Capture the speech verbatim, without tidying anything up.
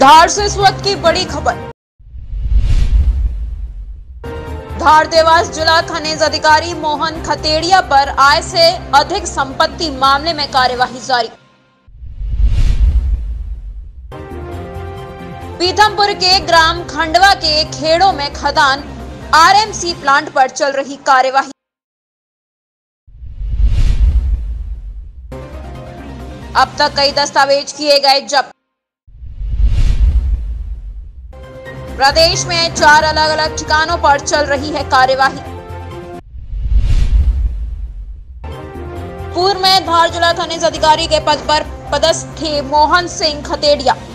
धार से इस वक्त की बड़ी खबर। धार देवास जिला खनिज अधिकारी मोहन खतेड़िया पर आय से अधिक संपत्ति मामले में कार्यवाही जारी। पीथमपुर के ग्राम खंडवा के खेड़ों में खदान आरएमसी प्लांट पर चल रही कार्यवाही। अब तक कई दस्तावेज किए गए जब्त। प्रदेश में चार अलग अलग ठिकानों पर चल रही है कार्यवाही। पूर्व में धार जिला खनिज अधिकारी के पद पर पदस्थ थे मोहन सिंह खतेड़िया।